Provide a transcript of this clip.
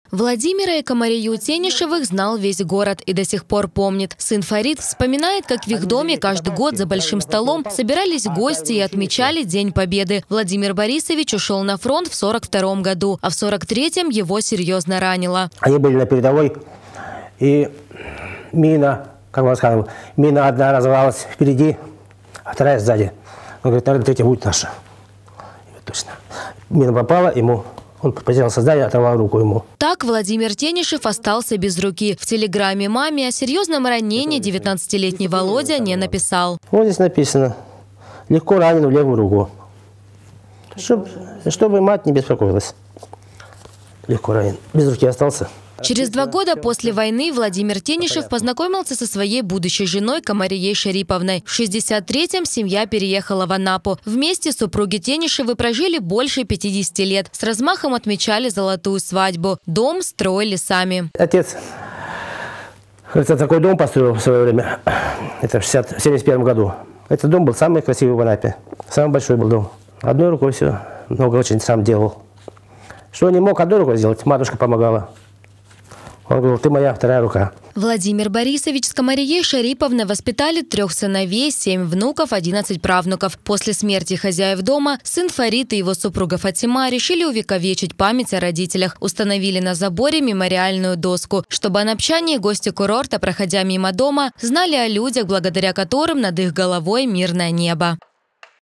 Владимира и Комарию Тенишевых знал весь город и до сих пор помнит. Сын Фарид вспоминает, как в их доме каждый год за большим столом собирались гости и отмечали День Победы. Владимир Борисович ушел на фронт в 1942 году, а в 1943 его серьезно ранило. Они были на передовой, и мина, как он сказал, мина одна разорвалась впереди, а вторая сзади. Он говорит, наверное, третья будет наша. Точно. Мина попала ему. Он потерял сознание, оторвал руку ему. Так Владимир Тенишев остался без руки. В телеграмме маме о серьезном ранении 19-летний Володя не написал. Вот здесь написано: легко ранен в левую руку. Чтобы мать не беспокоилась. Легко ранен. Без руки остался. Через 2 года после войны Владимир Тенишев познакомился со своей будущей женой Комарией Шариповной. В 1963-м семья переехала в Анапу. Вместе супруги Тенишевы прожили больше 50 лет. С размахом отмечали золотую свадьбу. Дом строили сами. Отец, говорится, такой дом построил в свое время. Это в 1971 году. Этот дом был самый красивый в Анапе. Самый большой был дом. Одной рукой все. Много очень сам делал. Что не мог одной рукой сделать, матушка помогала. Он говорил, ты моя вторая рука. Владимир Борисович с Комарией Шариповной воспитали 3 сыновей, 7 внуков, 11 правнуков. После смерти хозяев дома сын Фарид и его супруга Фатима решили увековечить память о родителях. Установили на заборе мемориальную доску, чтобы анапчане и гости курорта, проходя мимо дома, знали о людях, благодаря которым над их головой мирное небо.